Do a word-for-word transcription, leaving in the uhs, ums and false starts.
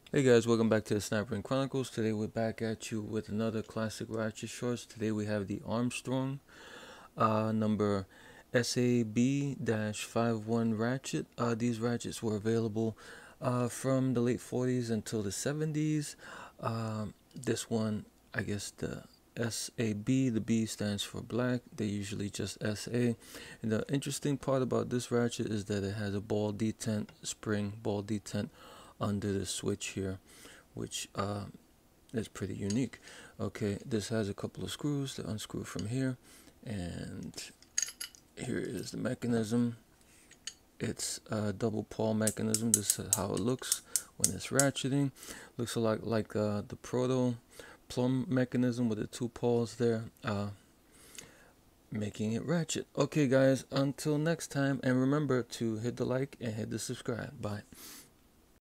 Hey guys, welcome back to the Snipering Chronicles. Today we're back at you with another classic Ratchet shorts. Today we have the Armstrong, uh, number S A B fifty-one Ratchet. Uh, these Ratchets were available uh, from the late forties until the seventies. Um, this one, I guess the S A B, the B stands for black. They usually just S A. And the interesting part about this Ratchet is that it has a ball detent, spring ball detent under the switch here, which uh, is pretty unique. Okay, this has a couple of screws that unscrew from here, and here is the mechanism. It's a double pawl mechanism. This is how it looks when it's ratcheting. Looks a lot like uh, the proto plumb mechanism with the two pawls there, uh, making it ratchet. Okay guys, until next time, and remember to hit the like and hit the subscribe. Bye.